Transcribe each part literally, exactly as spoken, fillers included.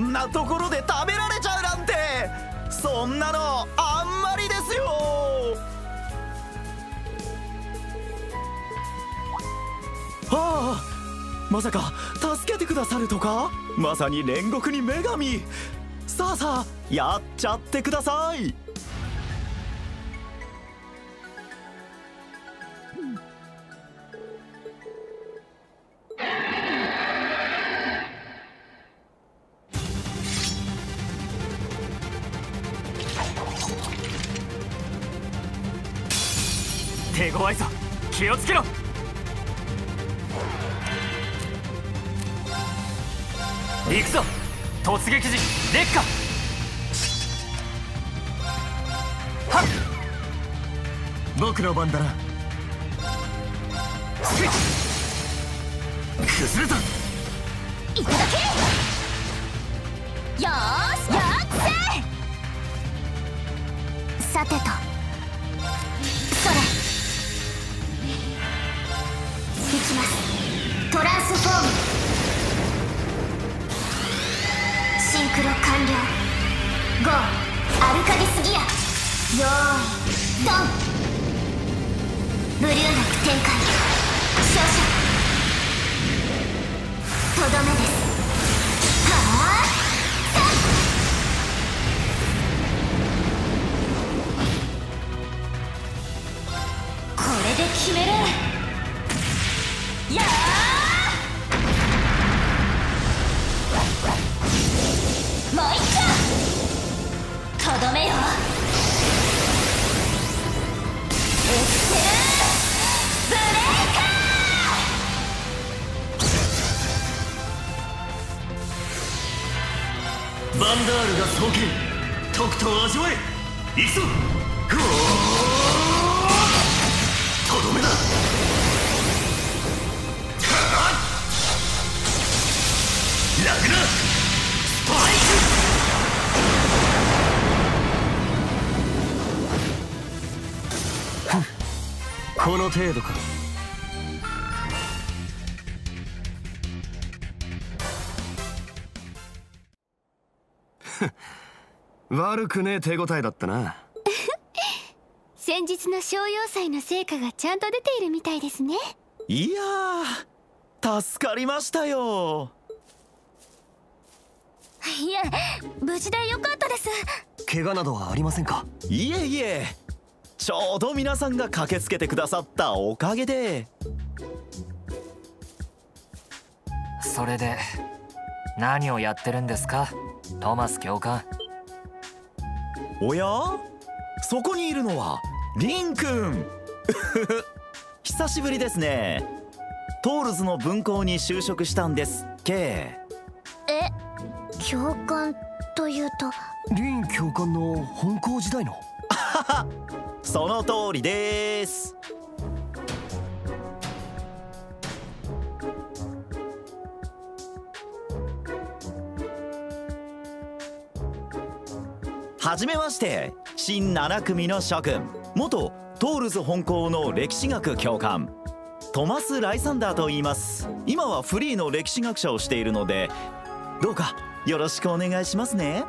んなところで食べられちゃうなんて、そんなのあんまりですよ。はあ、まさか助けてくださるとか。まさに煉獄に女神。さあさあ、やっちゃってください。 手強いぞ、気をつけろ。行くぞ、突撃時烈火。はっ、僕の番だな。崩れた。 いただけ。よーし、やっせ。さてと、それいきます。トランスフォーム。シンクロ完了。ゴー、アルカディスギア。よーいドン。ブリューナク展開。照射。とどめです。はあ、さっ。これで決める。やあ、もう一丁。とどめよ。エクセルブレイカー。バンダールが双剣、とくと味わえ。行くぞ。ほー、とどめだ。ラグナスパイク。この程度か。悪くねえ手応えだったな。 先日の商用祭の成果がちゃんと出ているみたいですね。 いやー、助かりましたよ。 いえ、無事でよかったです。 怪我などはありませんか？ いえいえ、ちょうど皆さんが駆けつけてくださったおかげで。 それで何をやってるんですか、トマス教官。 おや、そこにいるのはリンくん。久しぶりですね。トールズの分校に就職したんですっけ。 え、教官というと。 リン教官の本校時代の。 その通りです。はじめまして、新なな組の諸君、元トールズ本校の歴史学教官トマス・ライサンダーと言います。今はフリーの歴史学者をしているので、どうかよろしくお願いしますね。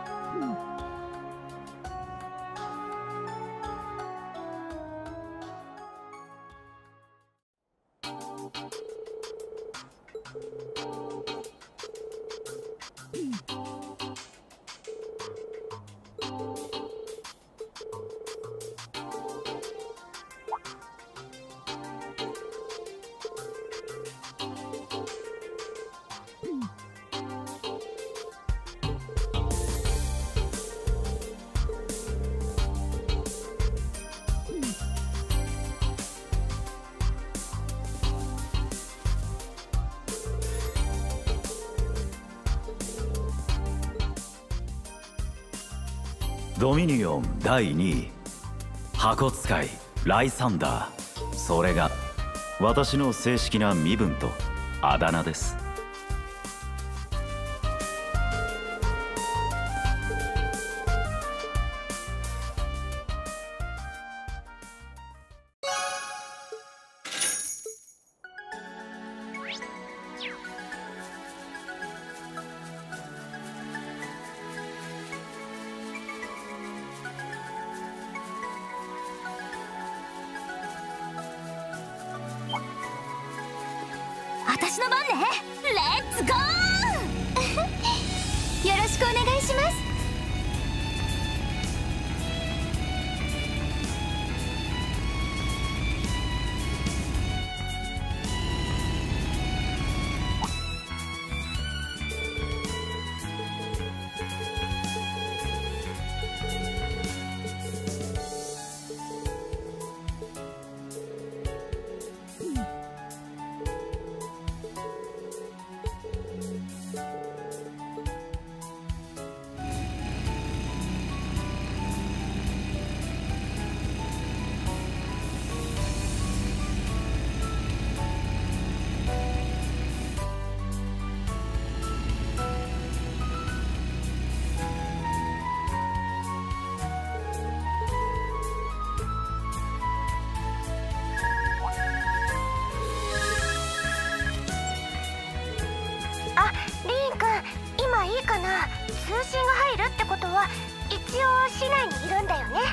ドミニオンだいにい、箱使いライサンダー。それが私の正式な身分とあだ名です。 私の番ね。レッツゴーよろしくお願いします。通信が入るってことは一応市内にいるんだよね。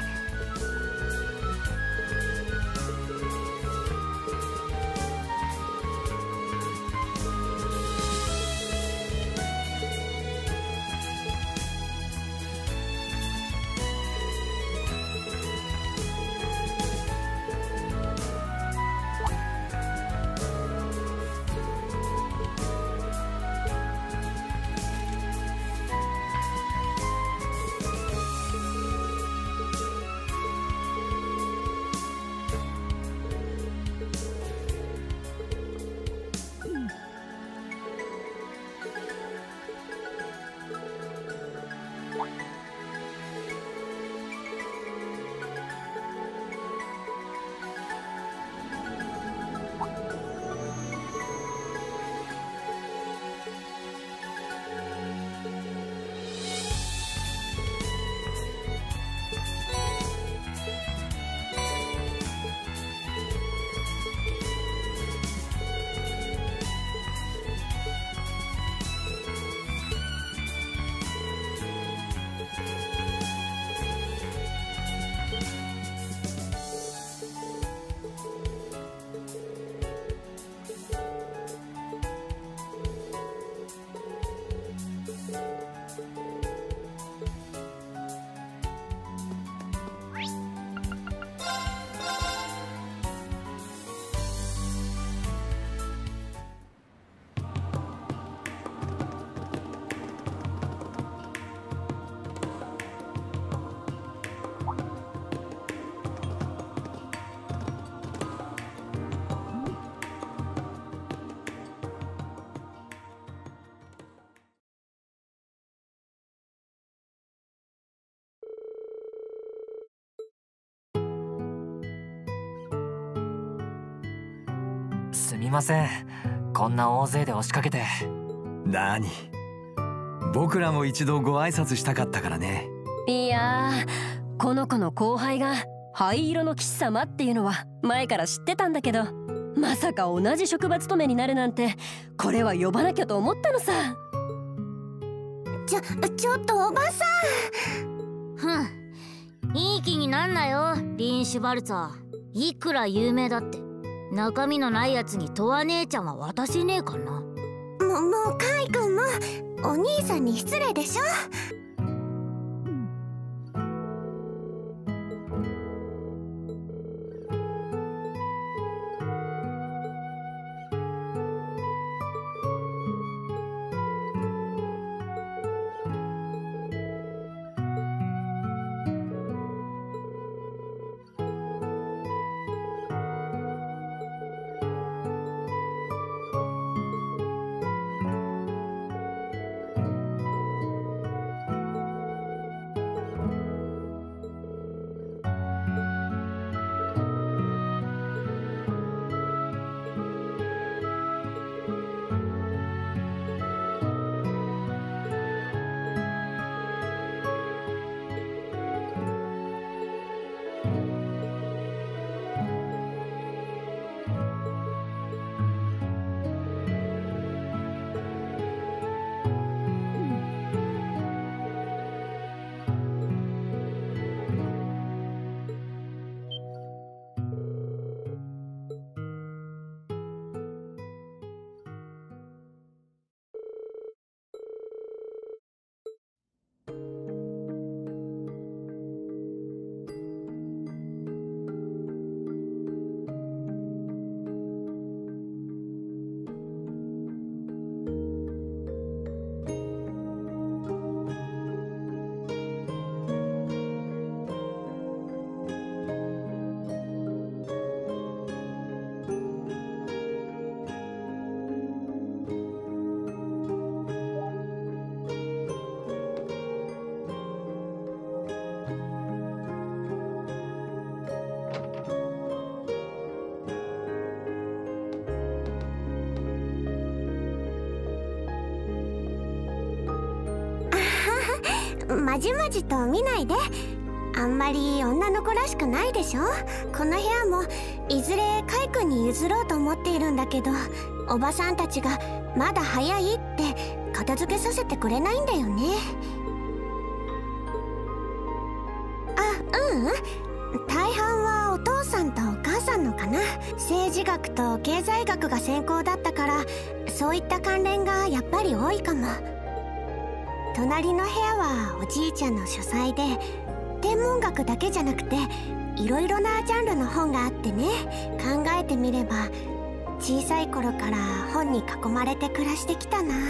すみません、こんな大勢で押しかけて。 何、僕らも一度ご挨拶したかったからね。 いやー、この子の後輩が灰色の騎士様っていうのは前から知ってたんだけど、まさか同じ職場勤めになるなんて、これは呼ばなきゃと思ったのさ。 ちょちょっとおばさん。 ふん、いい気になんなよリン・シュバルツァー。いくら有名だって中身のないやつにトワ姉ちゃんは渡せねえかな。 ももうカイ君もお兄さんに失礼でしょ。 まじまじと見ないで。あんまり女の子らしくないでしょ。この部屋もいずれカイ君に譲ろうと思っているんだけど、おばさんたちがまだ早いって片付けさせてくれないんだよね。あ、ううん、大半はお父さんとお母さんのかな。政治学と経済学が専攻だったから、そういった関連がやっぱり多いかも。隣の部屋はおじいちゃんの書斎で、天文学だけじゃなくていろいろなジャンルの本があってね。考えてみれば小さい頃から本に囲まれて暮らしてきたな。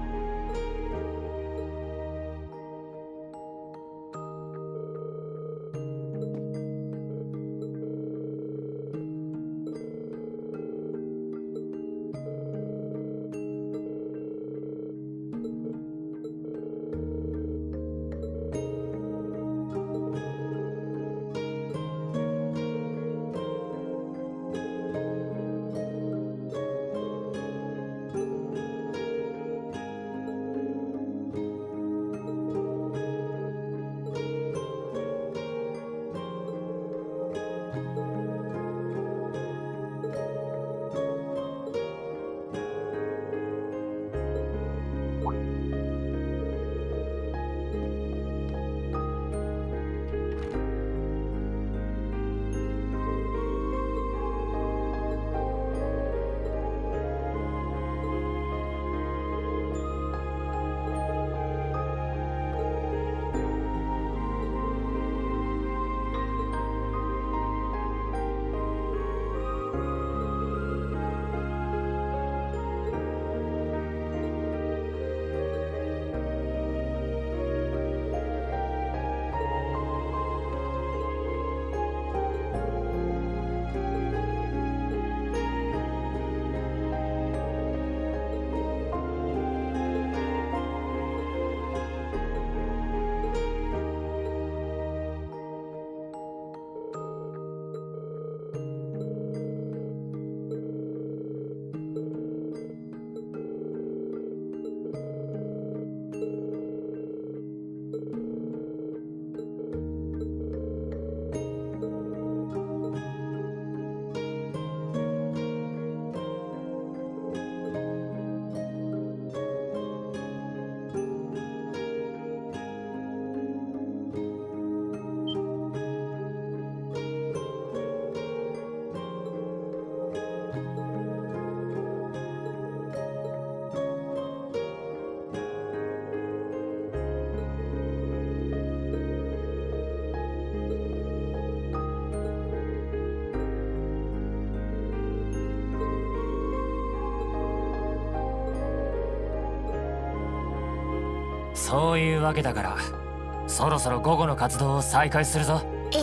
そういうわけだから、そろそろ午後の活動を再開するぞ。 え、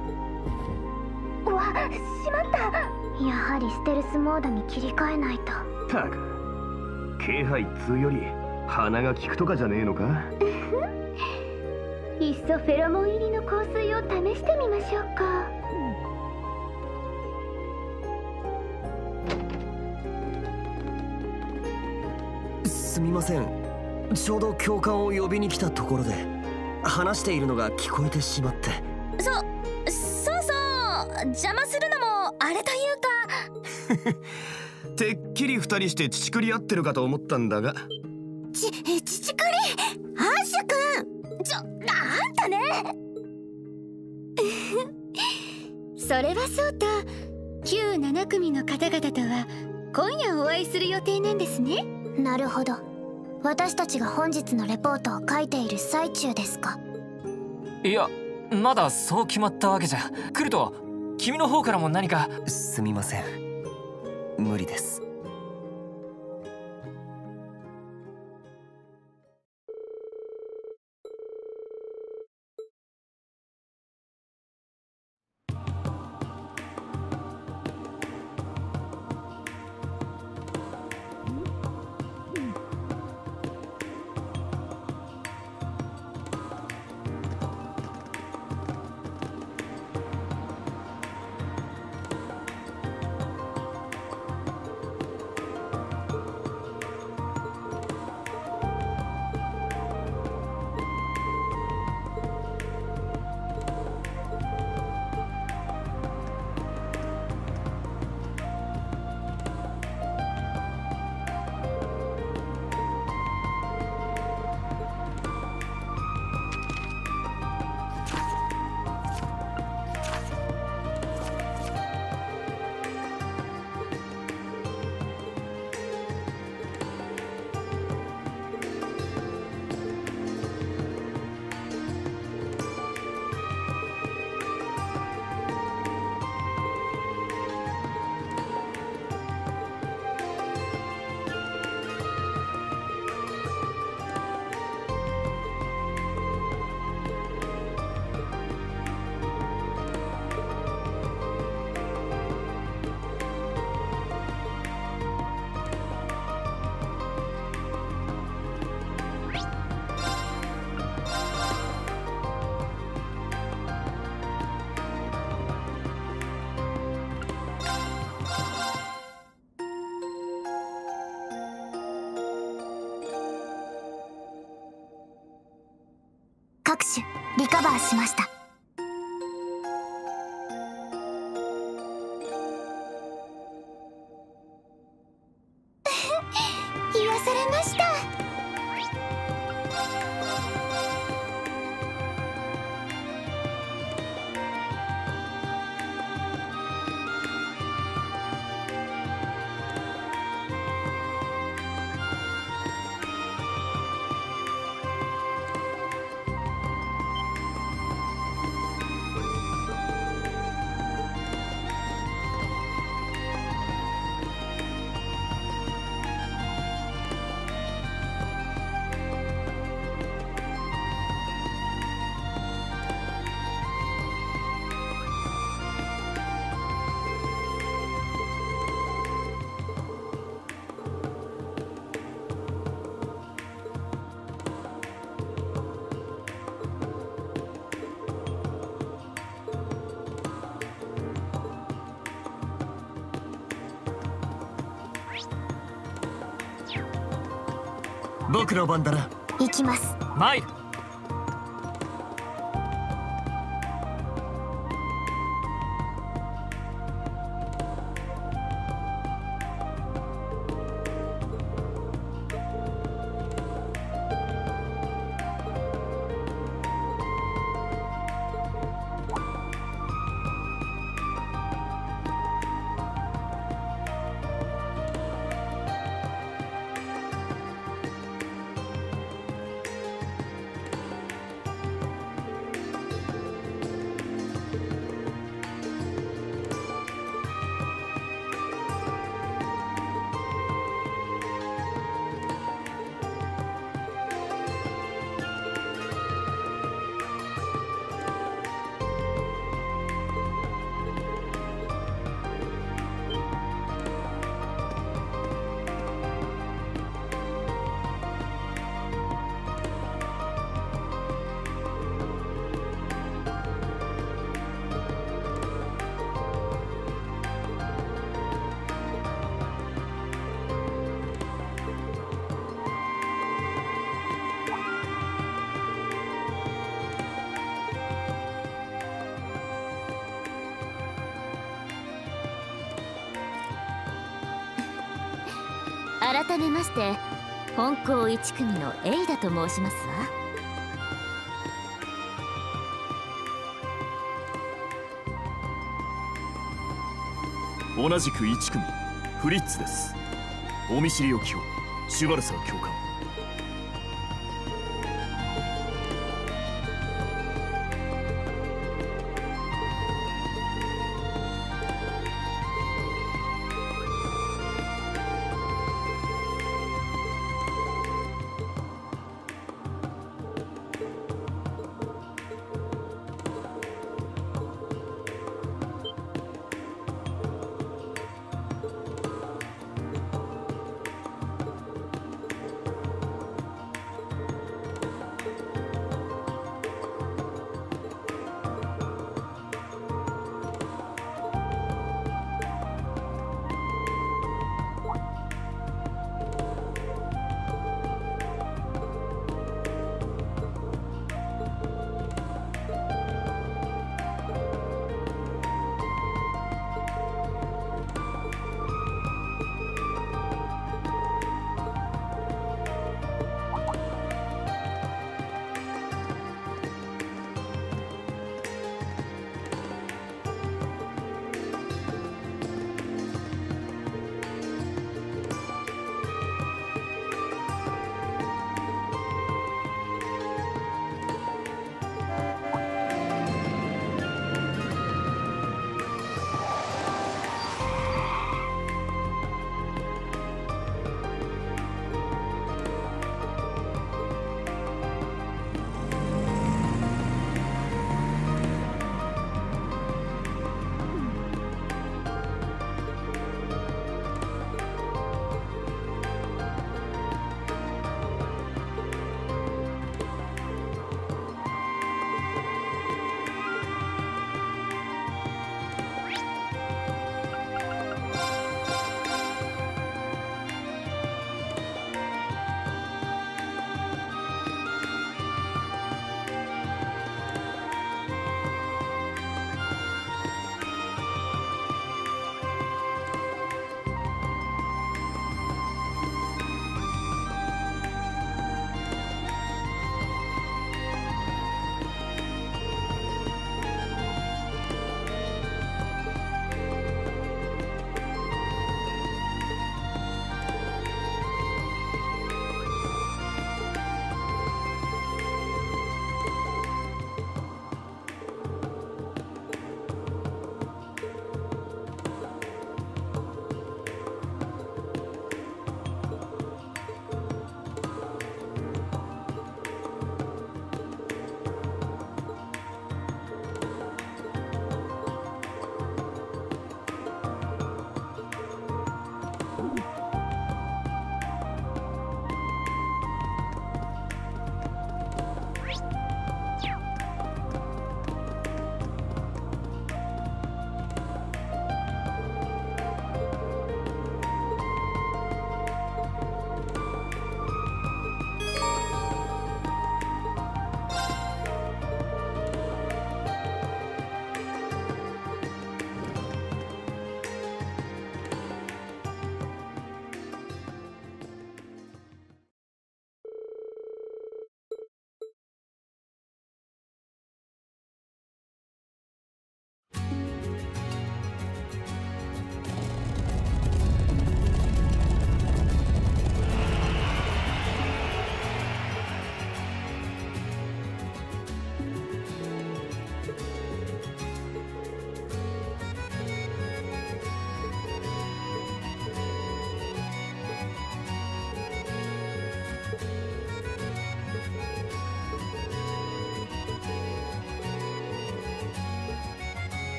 わ、しまった。やはりステルスモードに切り替えないと。 たく、気配っつうより鼻が利くとかじゃねえのか。 いっそフェロモン入りの香水を試してみましょうか。 すみません、ちょうど教官を呼びに来たところで話しているのが聞こえてしまって。 そ、そうそう、邪魔するのもあれというか。 てっきり二人して乳くり合ってるかと思ったんだが。 ち、乳くり、アッシュ君。 ちょ、あんたね。 それはそうと、きゅうなな組の方々とは今夜お会いする予定なんですね。 なるほど。私たちが本日のレポートを書いている最中ですか。 いや、まだそう決まったわけじゃ。来ると君の方からも何か。 すみません、無理です。 拍手リカバーしました。 癒されました。 僕の番だな。 行きます。 参る。 改めまして本校一組のエイダと申しますわ。 同じく一組フリッツです。お見知りおきを、シュバルサー教官。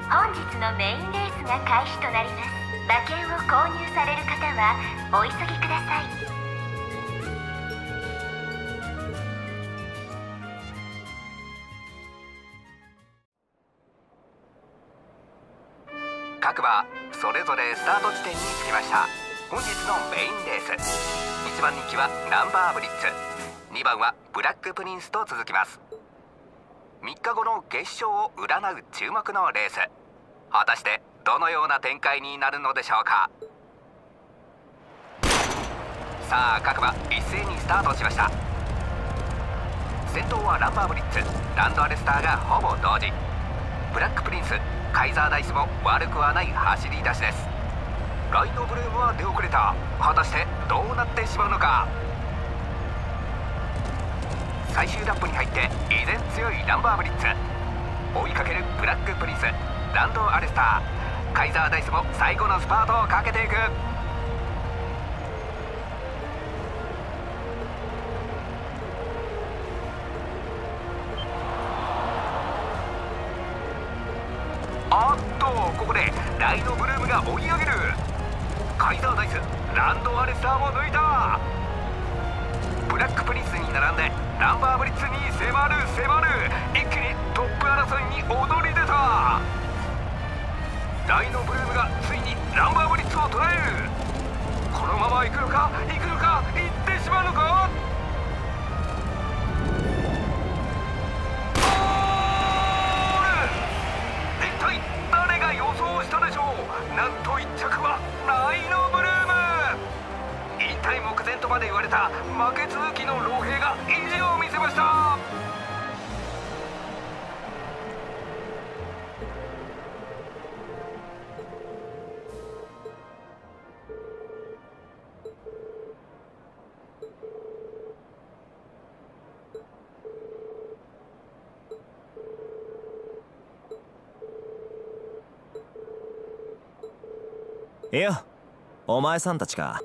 本日のメインレースが開始となります。馬券を購入される方はお急ぎください。 各馬それぞれスタート地点に着きました。本日のメインレース、いちばん人気はナンバーブリッツ、にばんはブラックプリンスと続きます。みっかごの決勝を占う注目のレース、果たしてどのような展開になるのでしょうか。さあ各馬一斉にスタートしました。先頭はナンバーブリッツ、ランドアレスターがほぼ同時。ブラックプリンス、カイザーダイスも悪くはない走り出しです。ライトブルームは出遅れた。果たしてどうなってしまうのか。最終ラップに入って依然強いナンバーブリッツ、追いかけるブラックプリンス、ランドアレスター、カイザーダイスも最後のスパートをかけていく。あっとここでライトブルームが追い上げる。カイザーダイス、ランドアレスターも抜いた。ブラックプリンスに並んでナンバーブリッツに迫る迫る。一気にトップ争いに躍り出た。ライノブルームがついにナンバーブリッツを捉える。このまま行くのか行くのか行ってしまうのか。ゴール。一体誰が予想したでしょう。なんといっ着はライノブルーム。引退目前とまで言われた負け続きの老兵が意地を見せました。 いや、お前さんたちか。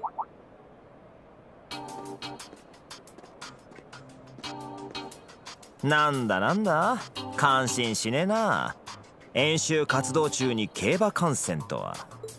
なんだなんだ、感心しねえな。演習活動中に競馬観戦とは。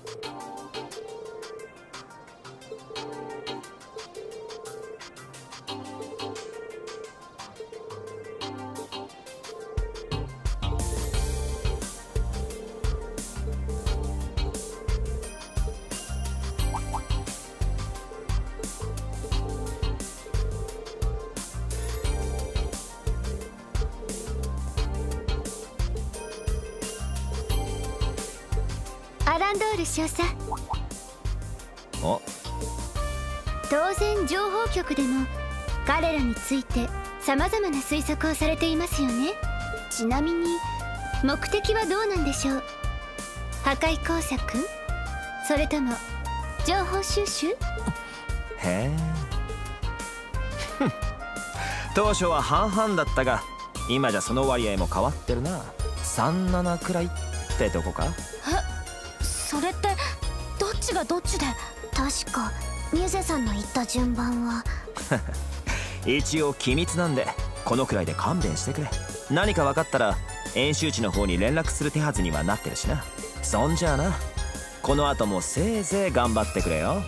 アランドール少佐。 お当然情報局でも彼らについてさまざまな推測をされていますよね。ちなみに目的はどうなんでしょう。破壊工作、それとも情報収集。 へえ当初は半々だったが今じゃその割合も変わってるな。さんななくらいってとこか。 え、それってどっちがどっちで。確かミュゼさんの言った順番は一応機密なんでこのくらいで勘弁してくれ。何か分かったら演習地の方に連絡する手はずにはなってるしな。そんじゃあな、この後もせいぜい頑張ってくれよ。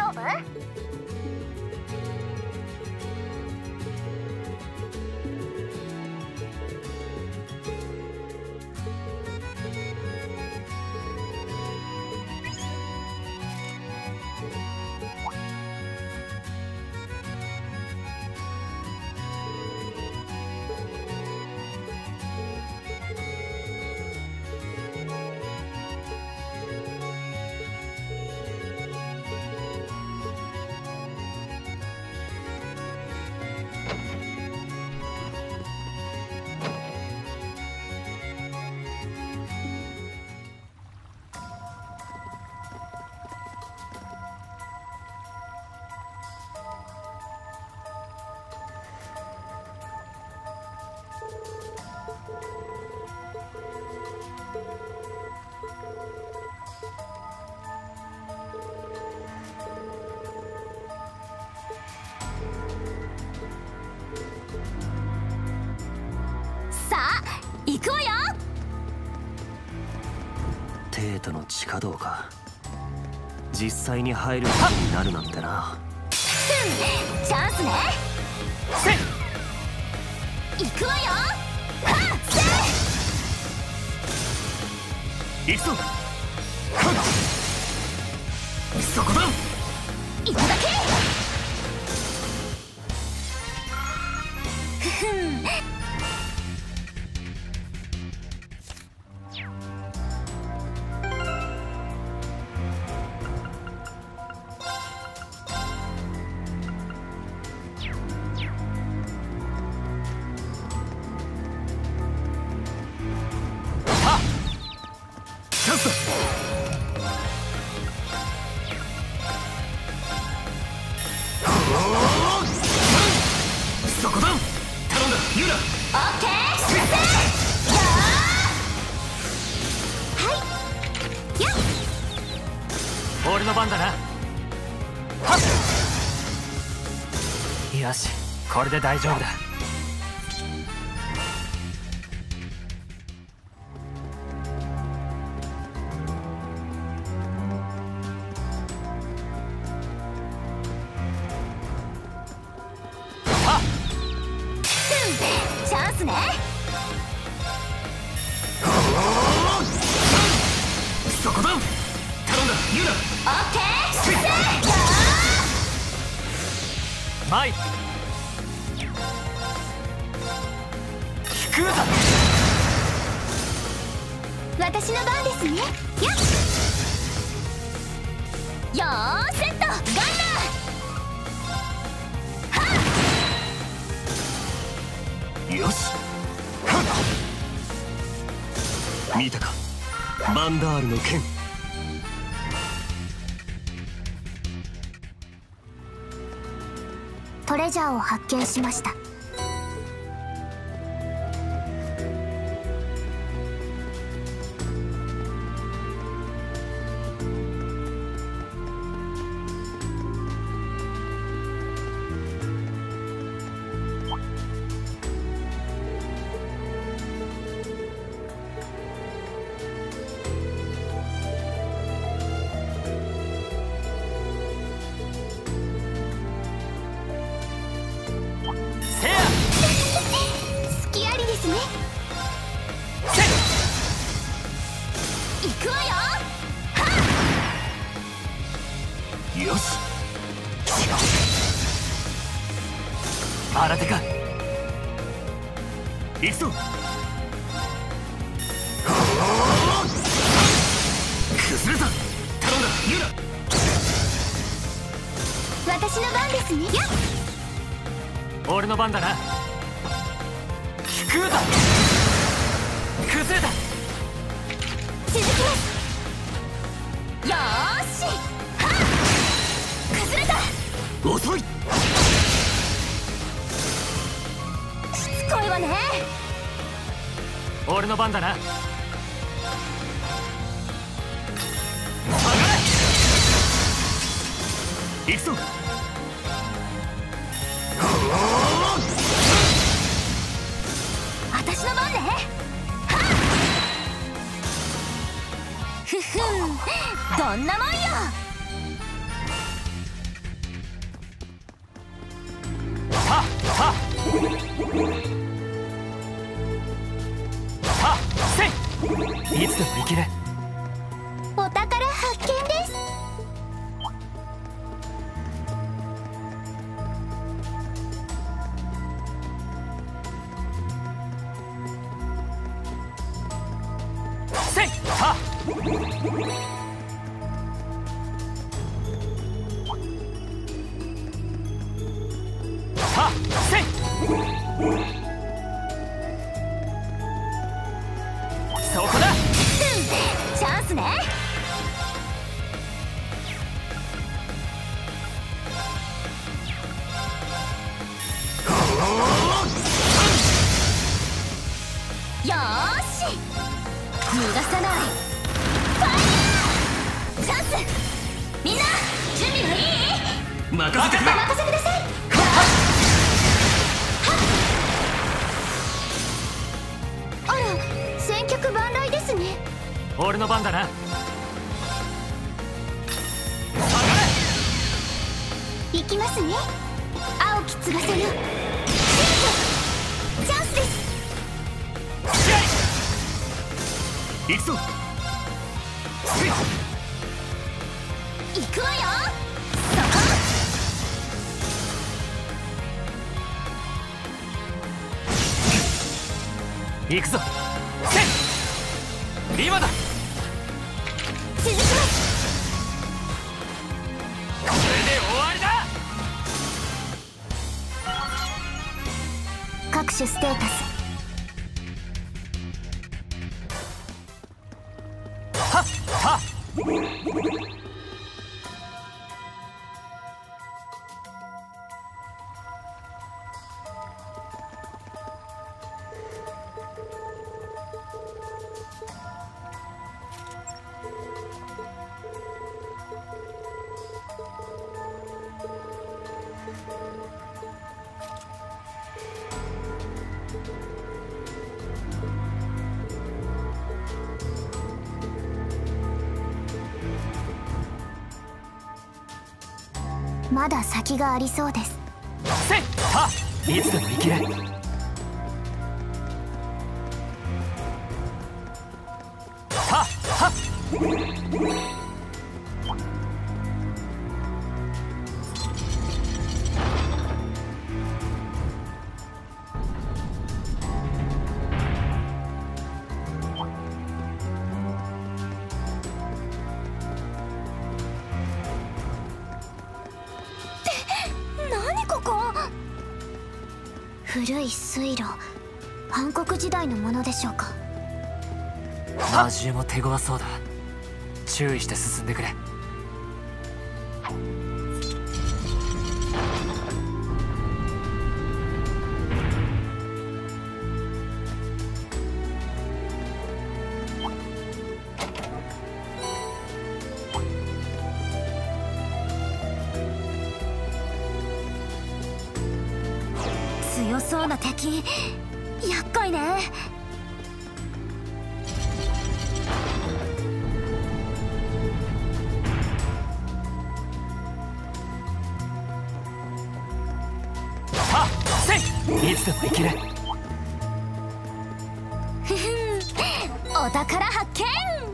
丈夫？ 行くわよ。 テートの地下道か。実際に入ることになるなんてな。 チャンスね。行くわよ。はっ行くぞ。そこだ。 いただけ。ふふん。 そこだ。頼んだユーナ。 オッケー。はいやっ。 俺の番だな。はっ。よし、これで大丈夫だ。 チャンスね。 そこだ。頼んだユーナ。 オッケー。 マイ聞くぞ。 私の番ですね。やっ。 よーセットガンナー。 よし。見たか、バンダールの剣。 トレジャーを発見しました。 隙ありですね。 行くわよ。 よし。 新手か。 行くぞ。崩れた。頼んだユーナ。 私の番ですね。やっ。 俺の番だな。聞くぞ。崩れた。 続きます。よーし。はっ。崩れた。 遅い。 しつこいわね。 俺の番だな。 下がれ。行くぞ。 私の番ね。はっ。ふふん、どんなもんよ。 はっせい、いつでも行ける。 お宝発見です。 せいはっはっせい、そこだ。 チャンスね。よーし、逃がさない。ファイヤーチャンス。みんな準備はいい？ 任せてくれ。 お任せください。あら、千脚万来ですね。 俺の番だな。 行きますね。青き翼のチャンスです。 行くぞ。 行くわよ。 行くぞ。せい、今だ。 続きます。 これで終わりだ。 各種ステータス。 はっはっまだ先がありそうです。 せいはっ、いつでも行ける。はっはっ古い水路、暗黒時代のものでしょうか。 魔獣も手強そうだ。注意して進んでくれ。 強そうな敵、厄介ね。 はっせい、いつでも行ける。 ふふん、お宝発見。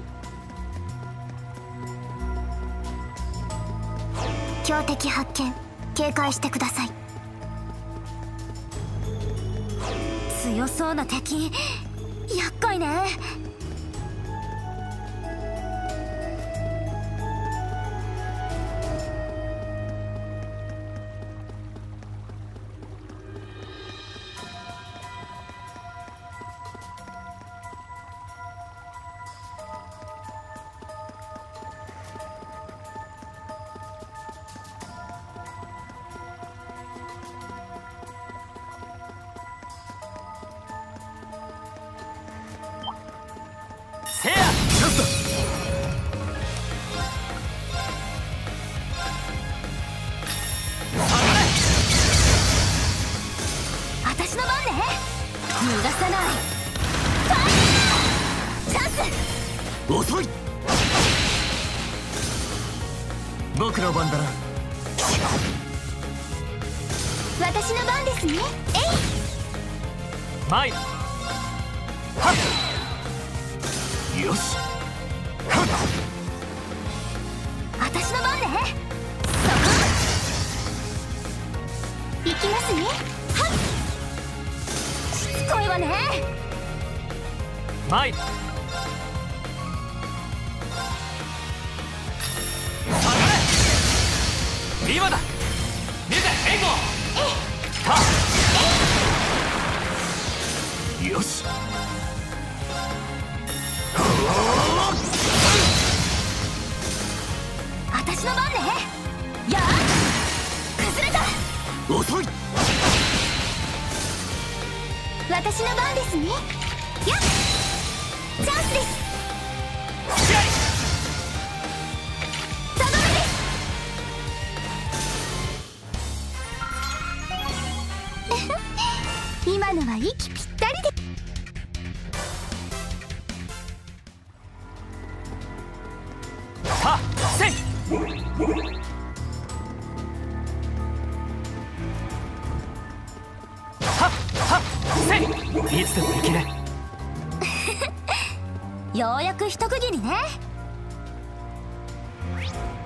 強敵発見、警戒してください。強そうな敵、厄介ね。 せや、チャンスだ。 私の番ね。逃がさない。ファイヤーチャンス。 遅い。僕の番だな。 私の番ですね。えい。 参る。はっよし。はっ私の番ね。そこ行きますね。はっしつこいわね。 参る。下がれ。今だ。見て援護。はっよし。 私の番ね。やあ崩れた。 遅い。 私の番ですね。やっチャンスです。 試合とどめです今のは息ぴったりで。 はっせい。はっはっせい。いつでもいける。 ようやく一区切りね。